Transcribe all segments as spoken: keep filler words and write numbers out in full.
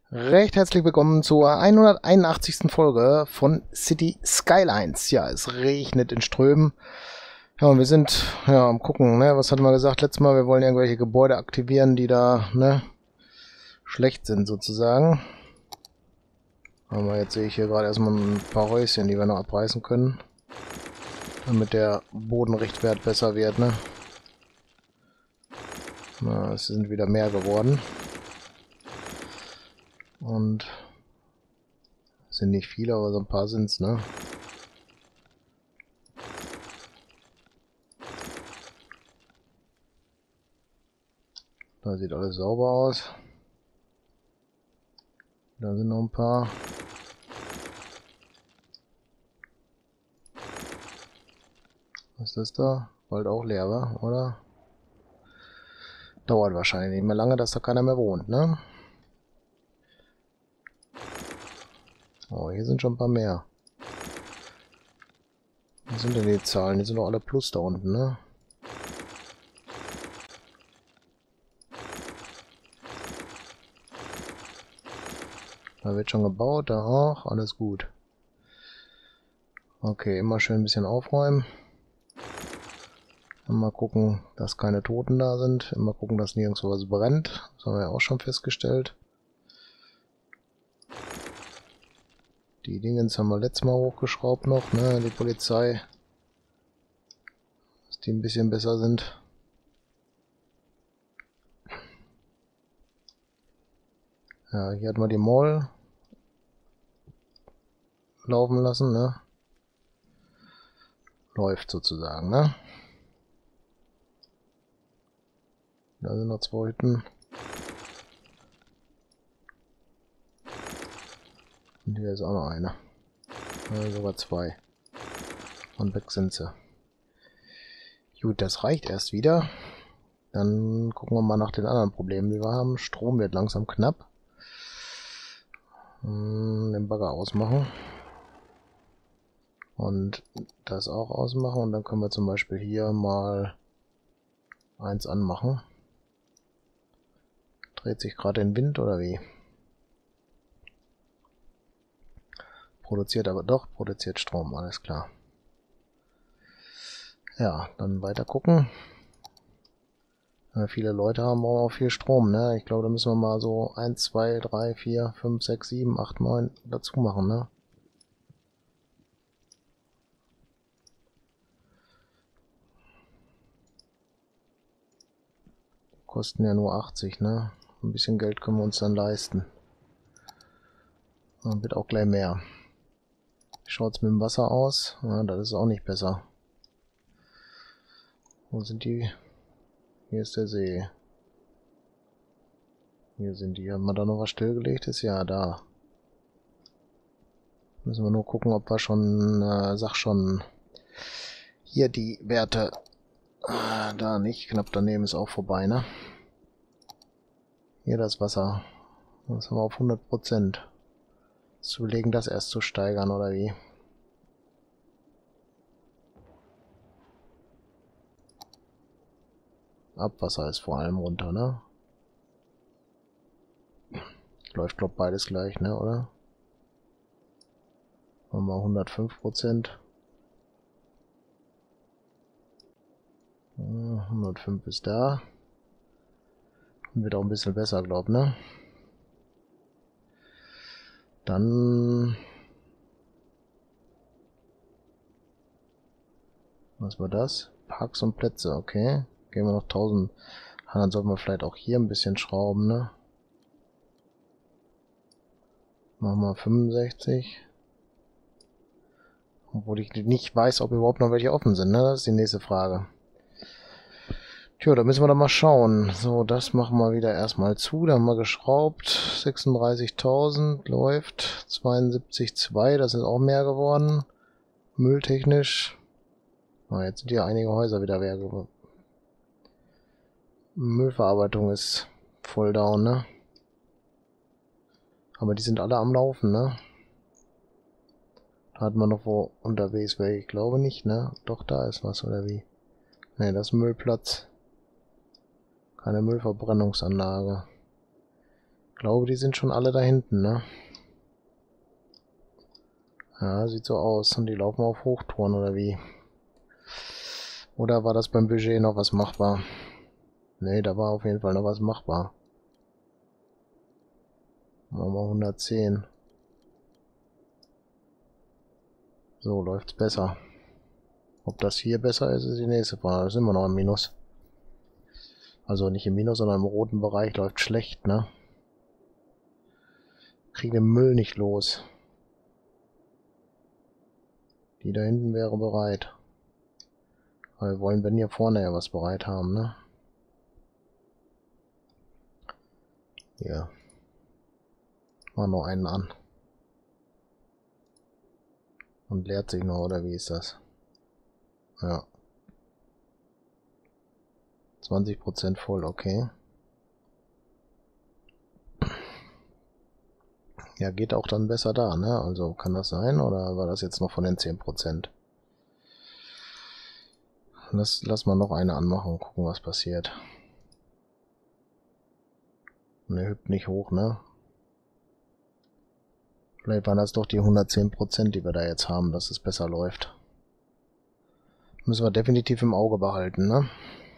Recht herzlich willkommen zur hunderteinundachtzigsten Folge von City Skylines. Ja, es regnet in Strömen. Ja, und wir sind ja am gucken, ne? Was hatten wir gesagt letztes Mal? Wir wollen irgendwelche Gebäude aktivieren, die da, ne, schlecht sind sozusagen. Aber jetzt sehe ich hier gerade erstmal ein paar Häuschen, die wir noch abreißen können. Damit der Bodenrichtwert besser wird, ne? Na, es sind wieder mehr geworden. Und sind nicht viele, aber so ein paar sind's, ne? Da sieht alles sauber aus. Da sind noch ein paar. Was ist das da? Bald auch leer, wa? Oder? Dauert wahrscheinlich nicht mehr lange, dass da keiner mehr wohnt, ne? Oh, hier sind schon ein paar mehr. Was sind denn die Zahlen? Die sind doch alle plus da unten, ne? Da wird schon gebaut, da auch. Alles gut. Okay, immer schön ein bisschen aufräumen. Mal gucken, dass keine Toten da sind. Immer gucken, dass nirgendwo was brennt. Das haben wir ja auch schon festgestellt. Die Dingens haben wir letztes Mal hochgeschraubt noch, ne? Die Polizei. Dass die ein bisschen besser sind. Ja, hier hat man die Mall laufen lassen, ne? Läuft sozusagen, ne? Da sind noch zwei Hütten. Und hier ist auch noch eine. Ja, sogar zwei. Und weg sind sie. Gut, das reicht erst wieder. Dann gucken wir mal nach den anderen Problemen, die wir haben. Strom wird langsam knapp. Hm, den Bagger ausmachen. Und das auch ausmachen. Und dann können wir zum Beispiel hier mal eins anmachen. Dreht sich gerade den Wind oder wie? Produziert aber doch, produziert Strom, alles klar. Ja, dann weiter gucken. Wenn wir viele Leute haben, brauchen wir auch viel Strom, ne? Ich glaube, da müssen wir mal so eins, zwei, drei, vier, fünf, sechs, sieben, acht, neun dazu machen, ne? Die kosten ja nur achtzig, ne? Ein bisschen Geld können wir uns dann leisten. Dann wird auch gleich mehr. Wie schaut es mit dem Wasser aus? Ja, das ist auch nicht besser. Wo sind die? Hier ist der See. Hier sind die. Haben wir da noch was stillgelegtes? Ja, da. Müssen wir nur gucken, ob wir schon, äh, sag schon, hier die Werte. Äh, da nicht. Knapp daneben ist auch vorbei, ne? Hier das Wasser. Das haben wir auf hundert Prozent. Zu überlegen, das erst zu steigern, oder wie? Abwasser ist vor allem runter, ne? Läuft, glaub beides gleich, ne, oder? Machen wir hundertfünf Prozent. hundertfünf ist da. Und wird auch ein bisschen besser, glaub, ne? Dann... Was war das? Parks und Plätze, okay. Gehen wir noch tausend. Ah, dann sollten wir vielleicht auch hier ein bisschen schrauben, ne? Machen wir fünfundsechzig. Obwohl ich nicht weiß, ob überhaupt noch welche offen sind, ne? Das ist die nächste Frage. Tja, da müssen wir doch mal schauen. So, das machen wir wieder erstmal zu. Da haben wir geschraubt. sechsunddreißigtausend läuft. zweiundsiebzig Komma zwei, das ist auch mehr geworden. Mülltechnisch. Ah, jetzt sind hier einige Häuser wieder leer geworden. Müllverarbeitung ist voll down, ne? Aber die sind alle am Laufen, ne? Da hat man noch wo unterwegs welche. Ich glaube nicht, ne? Doch, da ist was, oder wie? Ne, das ist ein Müllplatz. Keine Müllverbrennungsanlage. glaube, die sind schon alle da hinten, ne? Ja, sieht so aus. Und die laufen auf Hochtouren, oder wie? Oder war das beim Budget noch was machbar? Ne, da war auf jeden Fall noch was machbar. Machen wir hundertzehn. So, läuft's besser. Ob das hier besser ist, ist die nächste Frage. Da sind wir noch im Minus. Also nicht im Minus, sondern im roten Bereich läuft schlecht, ne? Kriegen den Müll nicht los. Die da hinten wäre bereit. Aber wir wollen, wenn hier vorne ja was bereit haben, ne? Hier. Mal noch einen an. Und leert sich noch, oder wie ist das? Ja. zwanzig Prozent voll, okay. Ja, geht auch dann besser da, ne? Also kann das sein, oder war das jetzt noch von den zehn Prozent? Lass, lass mal noch eine anmachen und gucken, was passiert. Ne, hüpft nicht hoch, ne? Vielleicht waren das doch die hundertzehn Prozent, die wir da jetzt haben, dass es besser läuft. Müssen wir definitiv im Auge behalten, ne?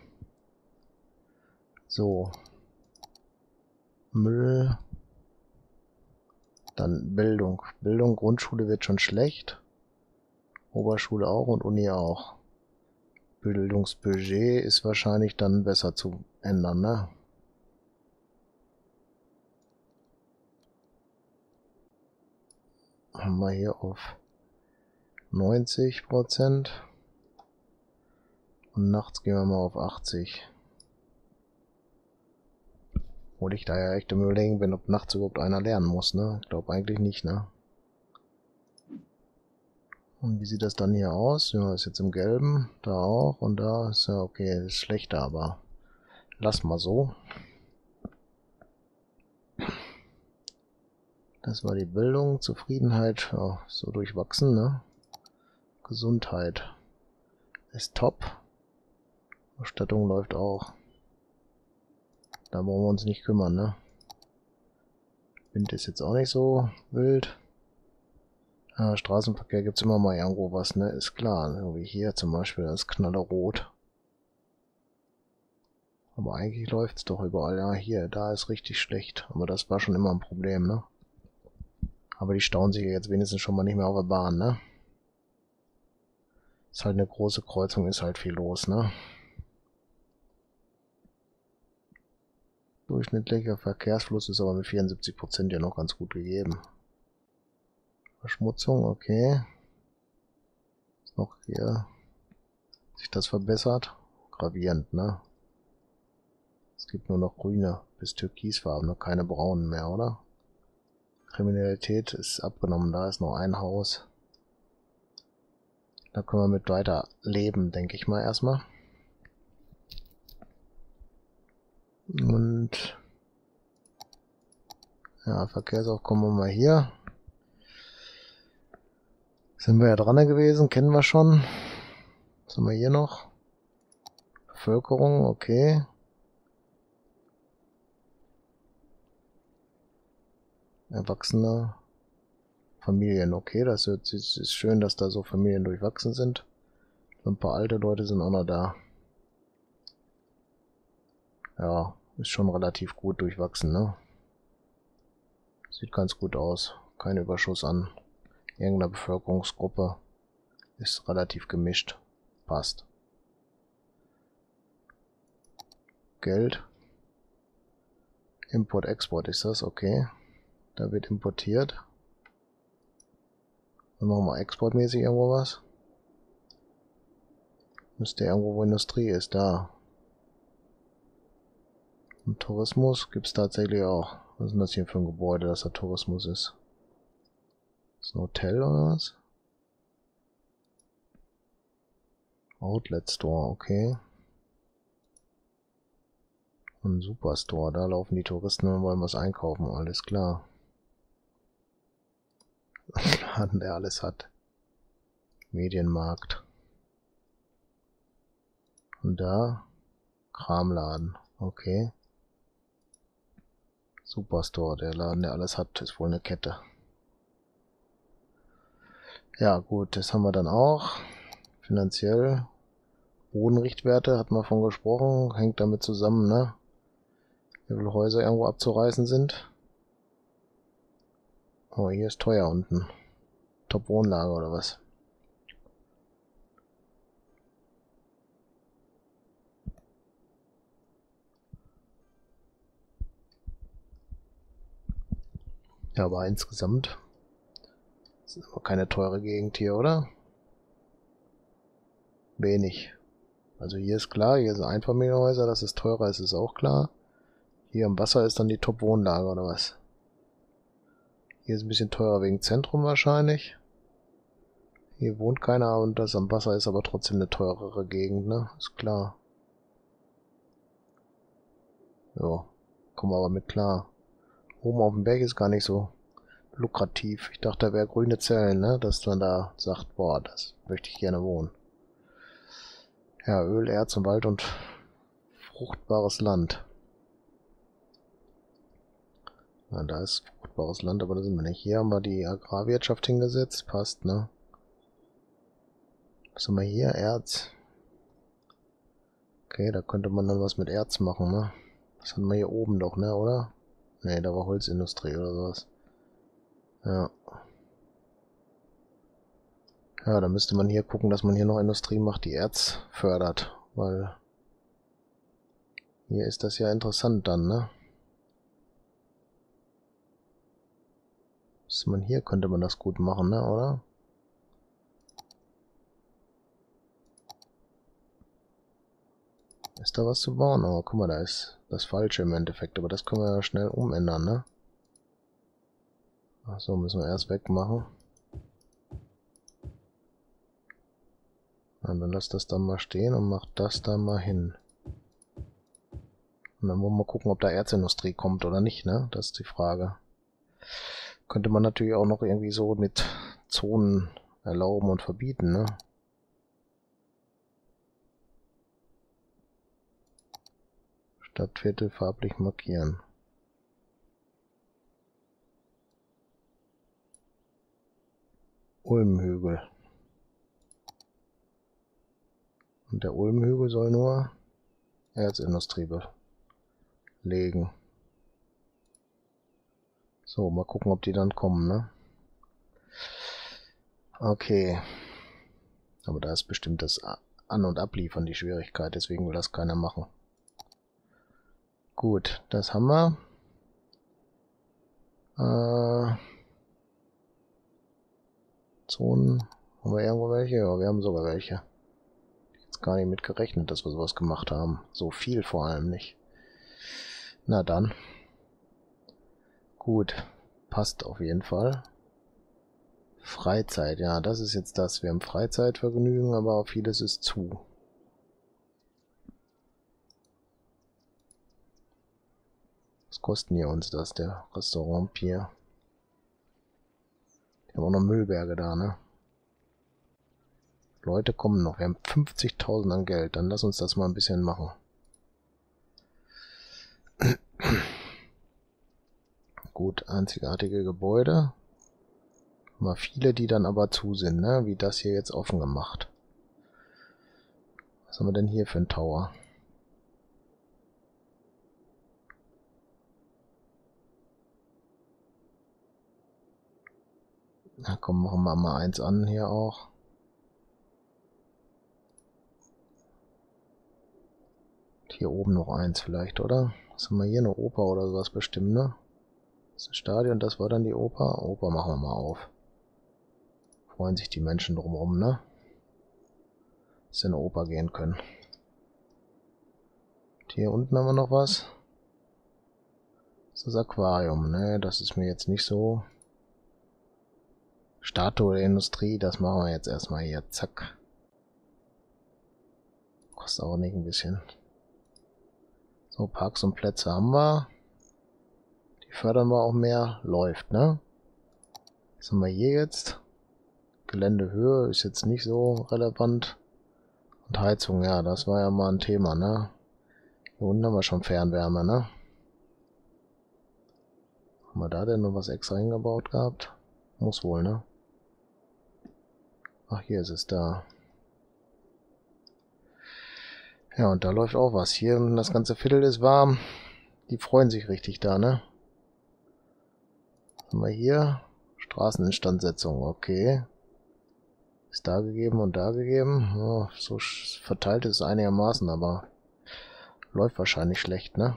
So. Müll. Dann Bildung. Bildung, Grundschule wird schon schlecht. Oberschule auch und Uni auch. Bildungsbudget ist wahrscheinlich dann besser zu ändern, ne? Haben wir hier auf neunzig Prozent. Und nachts gehen wir mal auf achtzig. Obwohl ich da ja echt im Überlegen bin, ob nachts überhaupt einer lernen muss, ne? Ich glaube eigentlich nicht, ne? Und wie sieht das dann hier aus? Ja, ist jetzt im Gelben. Da auch. Und da ist ja okay, ist schlechter, aber lass mal so. Das war die Bildung. Zufriedenheit, ja, so durchwachsen, ne? Gesundheit ist top. Ausstattung läuft auch. Da brauchen wir uns nicht kümmern, ne? Wind ist jetzt auch nicht so wild. Ja, Straßenverkehr gibt's immer mal irgendwo was, ne? Ist klar. So wie hier zum Beispiel, das ist knallerot. Aber eigentlich läuft's doch überall. Ja, hier, da ist richtig schlecht. Aber das war schon immer ein Problem, ne? Aber die stauen sich jetzt wenigstens schon mal nicht mehr auf der Bahn, ne? Ist halt eine große Kreuzung, ist halt viel los, ne? Durchschnittlicher Verkehrsfluss ist aber mit vierundsiebzig Prozent ja noch ganz gut gegeben. Verschmutzung, okay. Ist noch hier sich das verbessert. Gravierend, ne? Es gibt nur noch grüne bis türkisfarbene, keine braunen mehr, oder? Kriminalität ist abgenommen, da ist noch ein Haus. Da können wir mit weiter leben, denke ich mal erstmal. Und ja, Verkehrsaufkommen haben wir hier. Sind wir ja dran gewesen, kennen wir schon. Was haben wir hier noch? Bevölkerung, okay. Erwachsene Familien, okay. Das ist schön, dass da so Familien durchwachsen sind. So ein paar alte Leute sind auch noch da. Ja, ist schon relativ gut durchwachsen, ne? Sieht ganz gut aus. Kein Überschuss an irgendeiner Bevölkerungsgruppe. Ist relativ gemischt. Passt. Geld. Import, Export ist das, okay. Da wird importiert. Dann machen wir exportmäßig irgendwo was. Müsste irgendwo, wo Industrie ist, da. Und Tourismus gibt es tatsächlich auch. Was ist denn das hier für ein Gebäude, dass da Tourismus ist? Ist ein Hotel oder was? Outlet Store, okay. Und Superstore, da laufen die Touristen und wollen was einkaufen, alles klar. Laden, der alles hat. Medienmarkt. Und da Kramladen, okay. Superstore, der Laden, der alles hat, ist wohl eine Kette. Ja gut, das haben wir dann auch. Finanziell. Bodenrichtwerte, hat man von gesprochen, hängt damit zusammen, ne? Wie viele Häuser irgendwo abzureißen sind. Oh, hier ist teuer unten. Top-Wohnlage oder was? Ja, aber insgesamt ist aber keine teure Gegend hier, oder? Wenig. Also hier ist klar, hier sind Einfamilienhäuser, dass es teurer ist, ist auch klar. Hier am Wasser ist dann die Top-Wohnlage oder was? Hier ist ein bisschen teurer wegen Zentrum wahrscheinlich. Hier wohnt keiner und das am Wasser ist aber trotzdem eine teurere Gegend, ne? Ist klar. Ja, kommen wir aber mit klar. Oben auf dem Berg ist gar nicht so lukrativ. Ich dachte, da wäre grüne Zellen, ne? Dass man da sagt, boah, das möchte ich gerne wohnen. Ja, Öl, Erz und Wald und fruchtbares Land. Na, da ist fruchtbares Land, aber da sind wir nicht. Hier haben wir die Agrarwirtschaft hingesetzt. Passt, ne? Was haben wir hier? Erz. Okay, da könnte man dann was mit Erz machen, ne? Das hatten wir hier oben doch, ne, oder? Ne, da war Holzindustrie oder sowas. Ja. Ja, da müsste man hier gucken, dass man hier noch Industrie macht, die Erz fördert. Weil hier ist das ja interessant dann, ne? Müsste man hier, könnte man das gut machen, ne, oder? Ist da was zu bauen? Oh, guck mal, da ist das Falsche im Endeffekt. Aber das können wir ja schnell umändern, ne? Achso, müssen wir erst wegmachen. Na, dann lass das dann mal stehen und mach das da mal hin. Und dann wollen wir mal gucken, ob da Erzindustrie kommt oder nicht, ne? Das ist die Frage. Könnte man natürlich auch noch irgendwie so mit Zonen erlauben und verbieten, ne? Stadtviertel farblich markieren. Ulmhügel. Und der Ulmhügel soll nur Erzindustrie belegen. So, mal gucken, ob die dann kommen, ne? Okay. Aber da ist bestimmt das An- und Abliefern die Schwierigkeit, deswegen will das keiner machen. Gut, das haben wir. Äh, Zonen. Haben wir irgendwo welche? Ja, wir haben sogar welche. Jetzt gar nicht mit gerechnet, dass wir sowas gemacht haben. So viel vor allem nicht. Na dann. Gut. Passt auf jeden Fall. Freizeit, ja, das ist jetzt das. Wir haben Freizeitvergnügen, aber vieles ist zu. Was kosten hier uns das, der Restaurant Pier? Wir haben auch noch Müllberge da, ne? Leute kommen noch. Wir haben fünfzigtausend an Geld. Dann lass uns das mal ein bisschen machen. Gut, einzigartige Gebäude. Mal viele, die dann aber zu sind, ne? Wie das hier jetzt offen gemacht. Was haben wir denn hier für ein Tower? Na komm, machen wir mal eins an hier auch. Hier oben noch eins vielleicht, oder? Was haben wir hier? Eine Oper oder sowas bestimmt, ne? Das ist ein Stadion, das war dann die Oper. Oper machen wir mal auf. Freuen sich die Menschen drumherum, ne? Dass sie in eine Oper gehen können. Und hier unten haben wir noch was. Das ist das Aquarium, ne? Das ist mir jetzt nicht so. Statue der Industrie, das machen wir jetzt erstmal hier. Zack. Kostet auch nicht ein bisschen. So, Parks und Plätze haben wir. Die fördern wir auch mehr. Läuft, ne? Was haben wir hier jetzt? Geländehöhe ist jetzt nicht so relevant. Und Heizung, ja, das war ja mal ein Thema, ne? Hier unten haben wir schon Fernwärme, ne? Haben wir da denn noch was extra hingebaut gehabt? Muss wohl, ne? Ach, hier ist es da. Ja, und da läuft auch was. Hier, das ganze Viertel ist warm. Die freuen sich richtig da, ne? Was haben wir hier? Straßeninstandsetzung, okay. Ist da gegeben und da gegeben. Ja, so verteilt ist es einigermaßen, aber läuft wahrscheinlich schlecht, ne?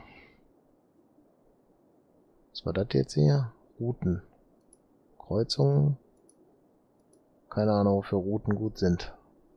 Was war das jetzt hier? Routen. Kreuzungen. Keine Ahnung, wofür Routen gut sind.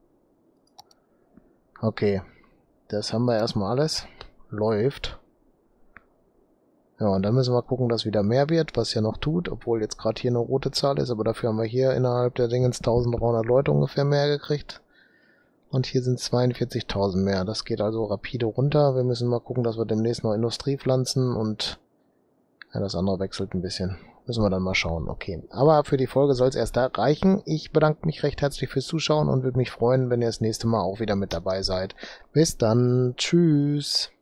Okay. Das haben wir erstmal alles. Läuft. Ja, und dann müssen wir gucken, dass wieder mehr wird, was ja noch tut, obwohl jetzt gerade hier eine rote Zahl ist, aber dafür haben wir hier innerhalb der Dingens dreizehnhundert Leute ungefähr mehr gekriegt. Und hier sind zweiundvierzigtausend mehr. Das geht also rapide runter. Wir müssen mal gucken, dass wir demnächst noch Industrie pflanzen und ja, das andere wechselt ein bisschen. Müssen wir dann mal schauen. Okay, aber für die Folge soll es erst da reichen. Ich bedanke mich recht herzlich fürs Zuschauen und würde mich freuen, wenn ihr das nächste Mal auch wieder mit dabei seid. Bis dann. Tschüss.